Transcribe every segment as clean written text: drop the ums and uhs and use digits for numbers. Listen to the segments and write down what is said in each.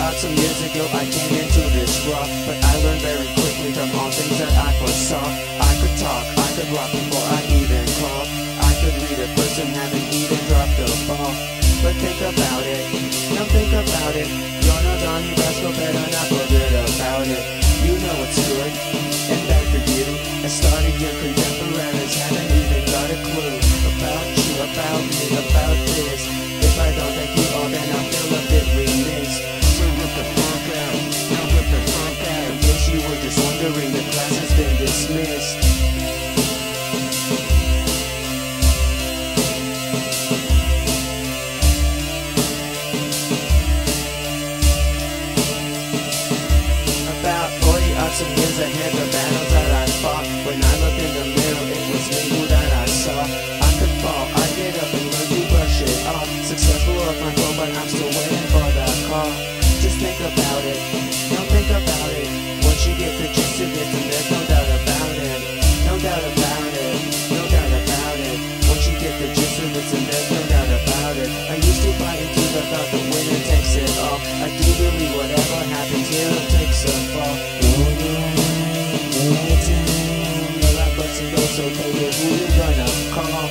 out some years ago I came into this rock, but I learned very quickly from all things that I foresaw. I could talk, I could rock before I even crawl. I could read a person having even dropped the ball. But think about it, now think about it. You're not on your best, go better not bother about it. You know it's good and bad for you. I started your contemporaries haven't even got a clue about you, about me, about this. If I don't thank you all, then I'll feel a bit remiss. So rip the funk out, now rip the funk out. In case you were just wondering, the class has been dismissed. About 40 odds of years ahead, the battles that I fought. When I looked in the mirror, it was me who that I saw. I could fall, I get up and learn to brush it off. Successful off my phone, but I'm still waiting for the call. Just think about it, now think about it. Once you get the gist of it, then there's no doubt about it. No doubt about it, no doubt about it. Once you get the gist of it, then there's no doubt about it. I used to buy into the thought the winner takes it all. I do believe whatever happens here, it takes a fall. The rap button goes okay with who you gonna call.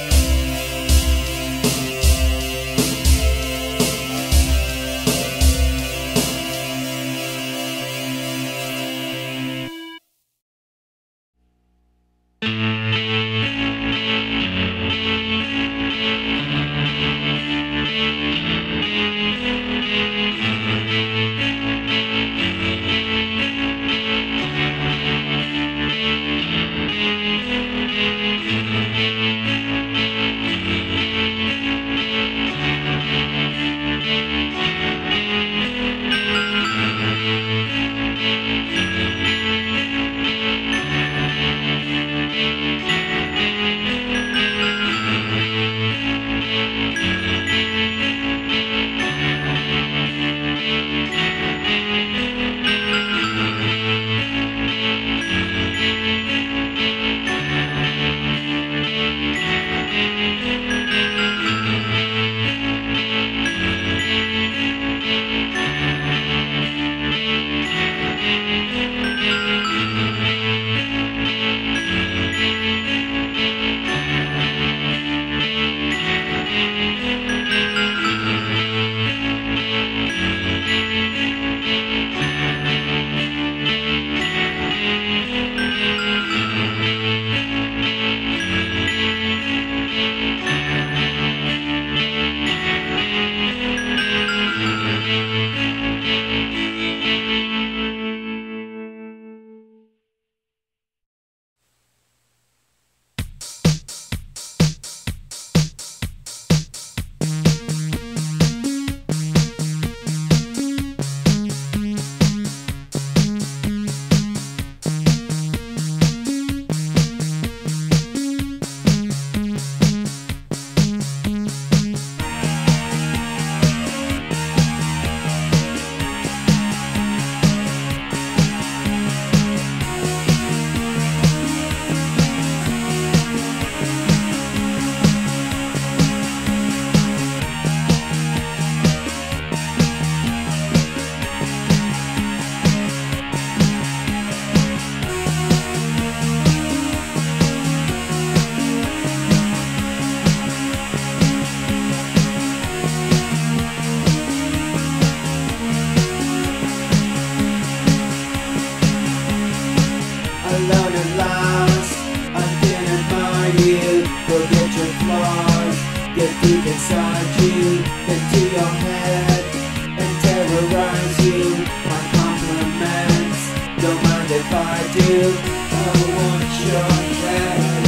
Alone and lost, I can't admire you. Forget your flaws, get deep inside you, into your head, and terrorize you. My compliments, don't mind if I do. I want your head,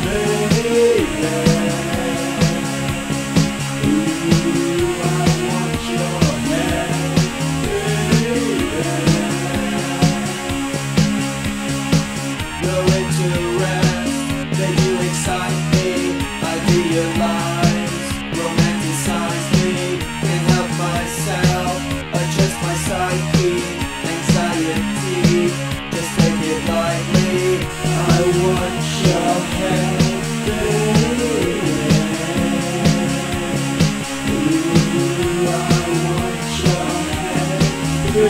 baby. Ooh, I want your head, baby. You're interest, then you excite me. Idealize, romanticize me. Can't help myself, adjust my psyche. Anxiety, just take it lightly. I want your head, baby. Ooh, I want your head, baby.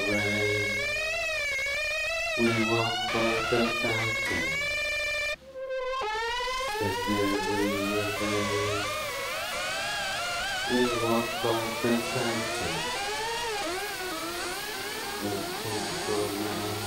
rain. We walk by the fountain that never remains. We walk by the fountain that never remains.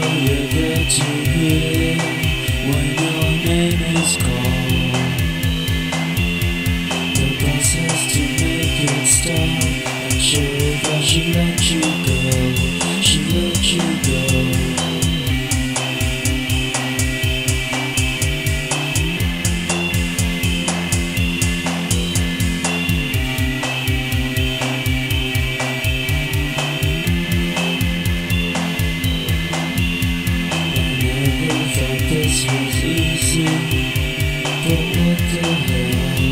you're there to hear when your name is called. The bus has to make it stop, and sure enough she let you go. She let you go. This was easy, but what the hell?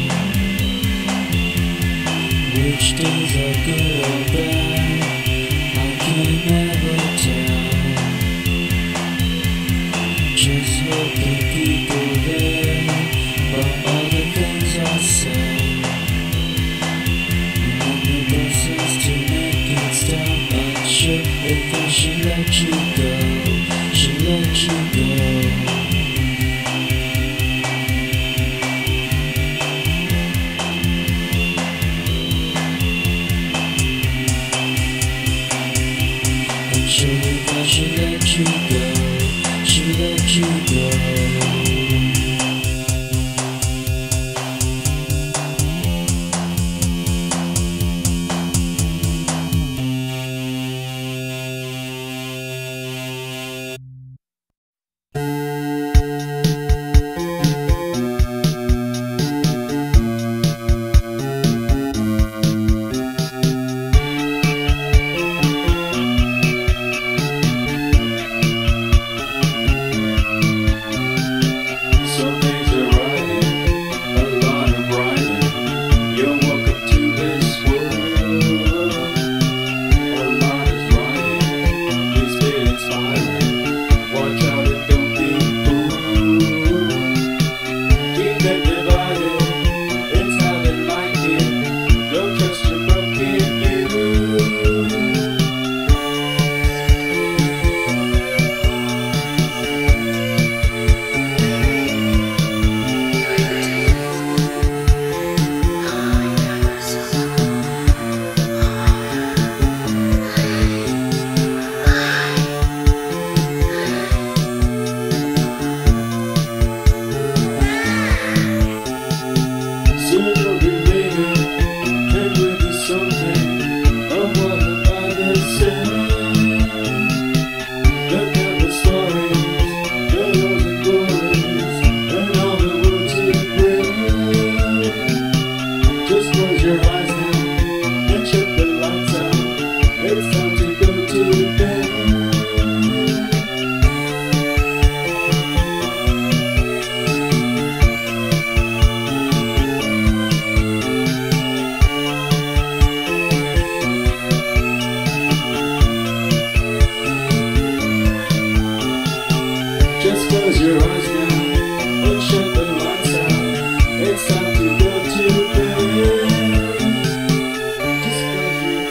Which days are good or bad, I can never tell. Just hope the people there about all the things I said. And the buses to make it stop, unsure if I should let you go. Should let you go. Sure if I should let you go, should let you go. Just close your eyes now and shut the lights out. It's time to go to bed. Just close your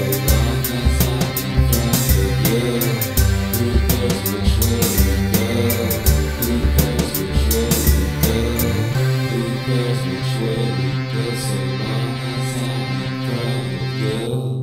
long as I'm in front of you, who cares which way we go? Who cares which way we go? Who cares which way we go? So long as I'm in front of you.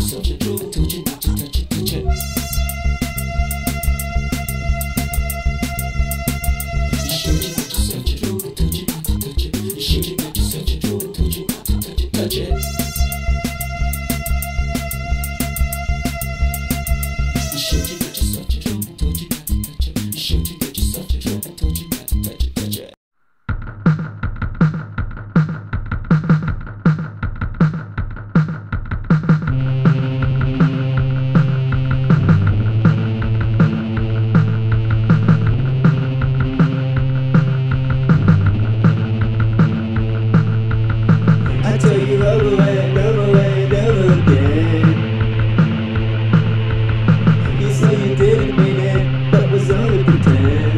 yourself a drug. I told you not to touch it, touch it. You showed you not yourself a drug. I told you not to touch it. You showed you not yourself a drug. I told you not to touch it, touch it. You showed you got yourself a drug. I told you not to touch it. You showed you got yourself a drug. I told you not to touch it, touch it. I tell you over and over and over again. You say you didn't mean it, but was only pretend.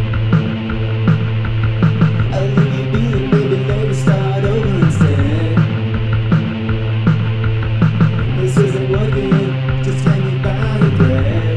I'll leave you be and maybe later start over instead. This isn't working, just hanging by a thread.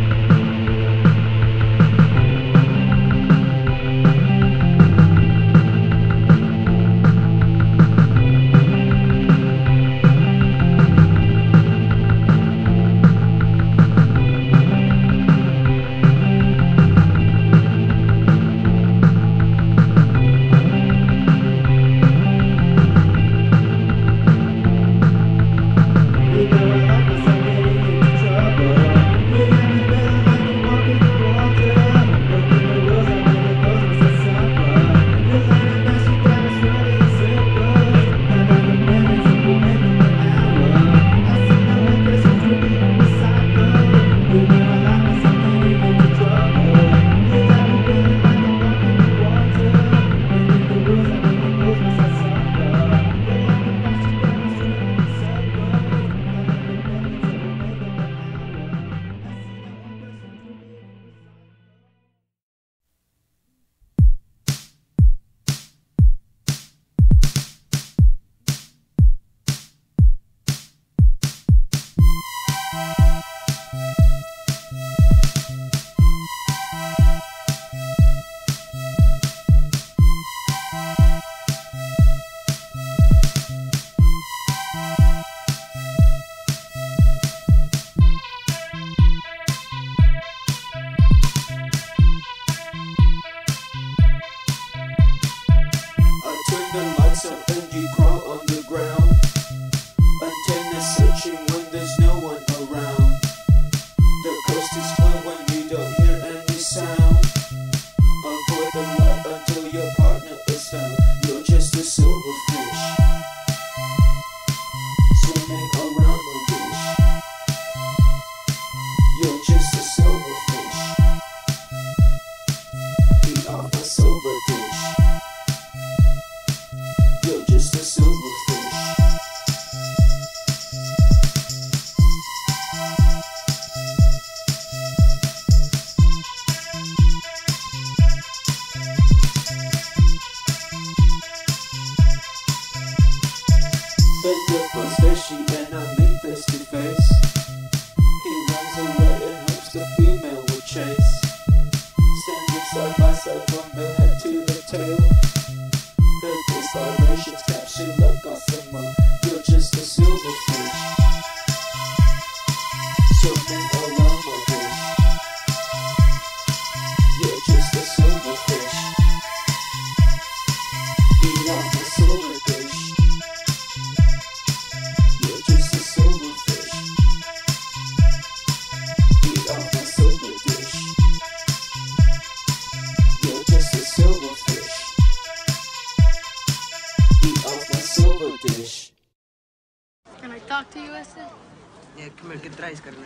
Can I talk to you, Esther? Yeah, come here, ¿qué traes, carnal?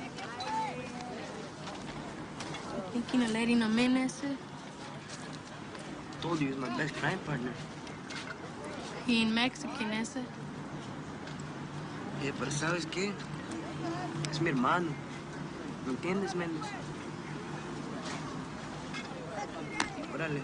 Thinking of letting him in, Esther? Told you he's my best crime partner. He ain't Mexican, Esther. Pero ¿sabes qué? Es mi hermano. ¿Me entiendes, Méndez? Órale.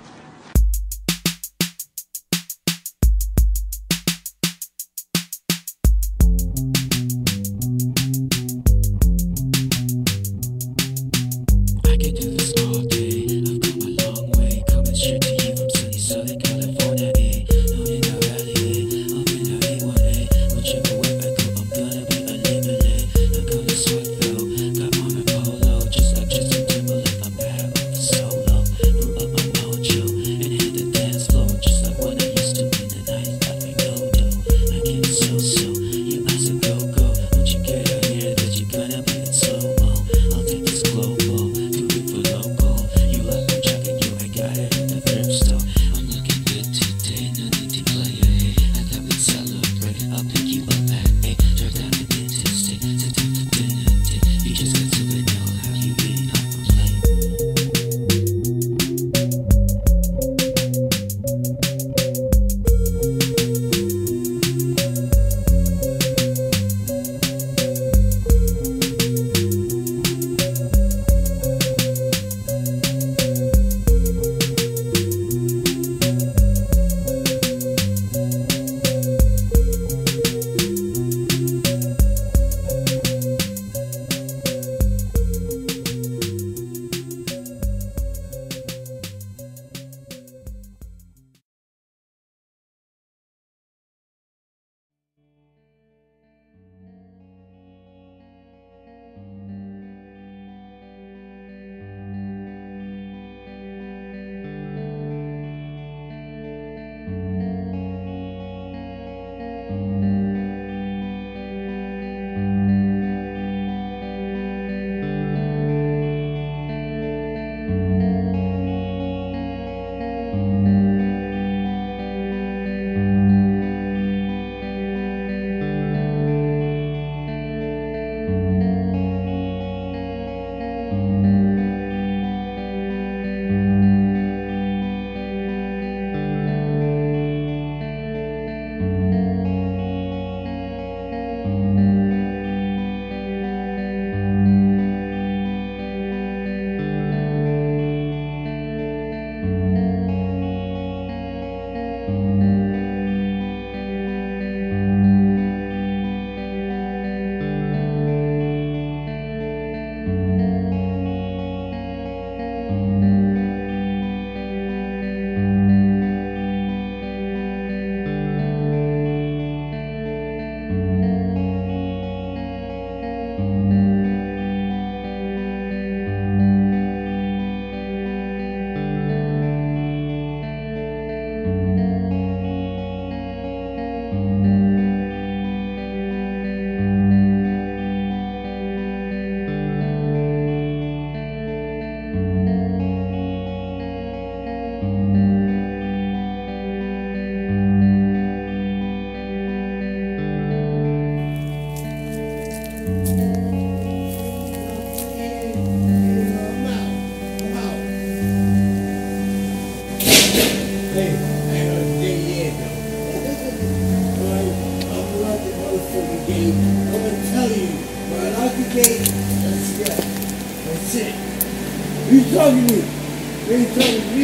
shit. You talking to me? You ain't talking to me.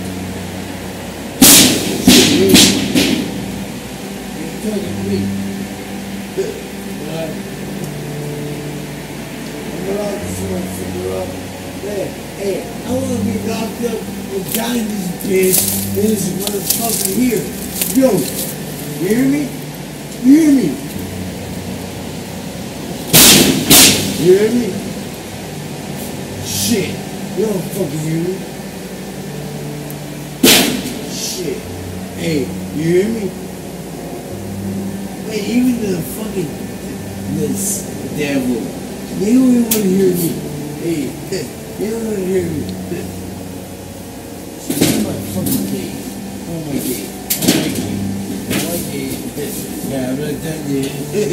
Shit, you ain't talking to me. Alright. I'm gonna this motherfucker up. Man, hey, I wanna be locked up and die in this bitch and this motherfucker here. Yo, you hear me? You hear me? You hear me? Shit. You don't fucking hear me. Shit. Hey, you hear me? Wait, even the fucking this devil. They don't even want to hear me. Hey, they don't want to hear me. Oh my fucking gay. Oh my gay. Oh my gay. Oh my gay. Yeah, I'm not done yet.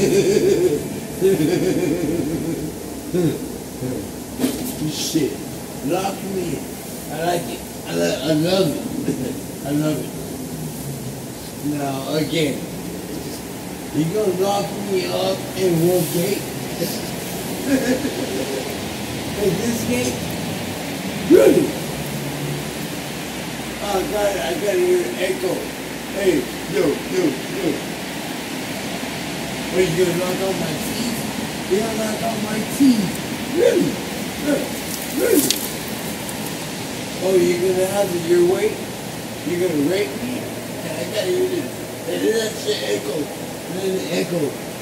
Shit. Lock me in. I like it. I love it. I love it. Now, again. You gonna lock me up in one gate? In this gate? Really? Oh, God, I gotta hear an echo. Hey, yo. Are you gonna knock out my teeth? You're gonna knock out my teeth? Really? Really? Oh, you're gonna have it your way? You're gonna rape me? And I gotta hear this. And then that shit echo. And then it echo.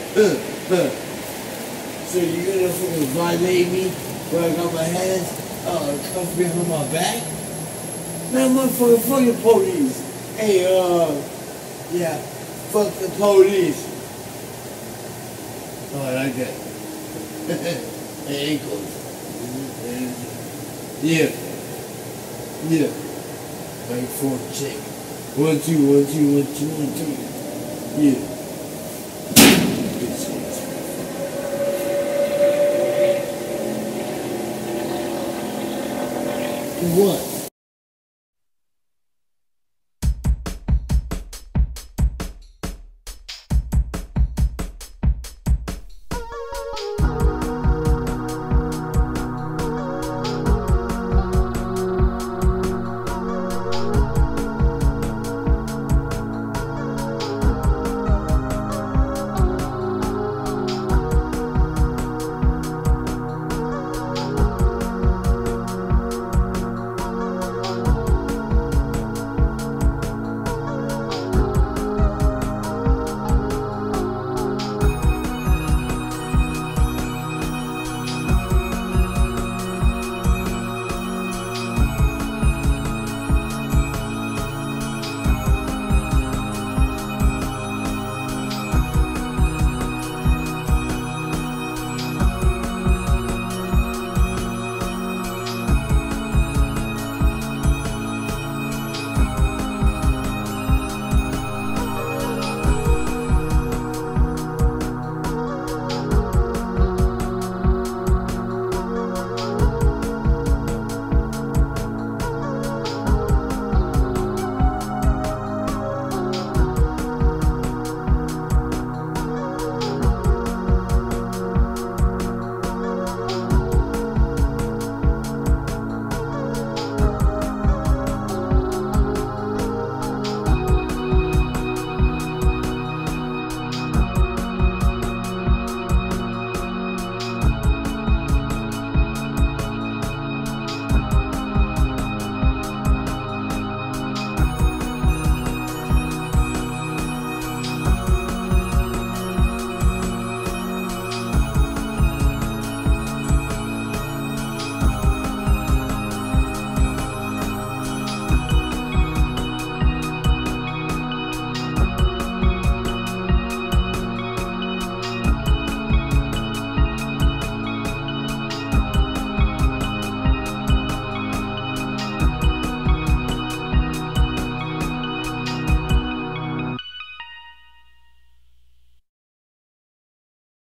So you're gonna fucking violate me where I got my hands cuffed behind my back? Man, motherfucker, fuck the police. Hey, yeah, fuck the police. Oh, I like that. The ankles. Yeah. Like for a check. 1, 2, 1, 2, 1, 2, 1, 2. Yeah. What?